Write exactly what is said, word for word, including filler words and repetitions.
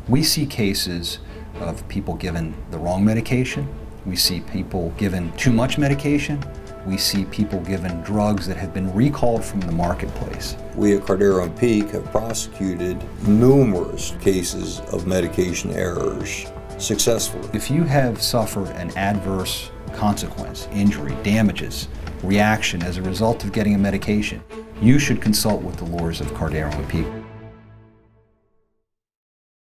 We see cases of people given the wrong medication. We see people given too much medication. We see people given drugs that have been recalled from the marketplace. We at Cardaro and Peek have prosecuted numerous cases of medication errors successfully. If you have suffered an adverse consequence, injury, damages, reaction as a result of getting a medication, you should consult with the lawyers of Cardaro and Peek.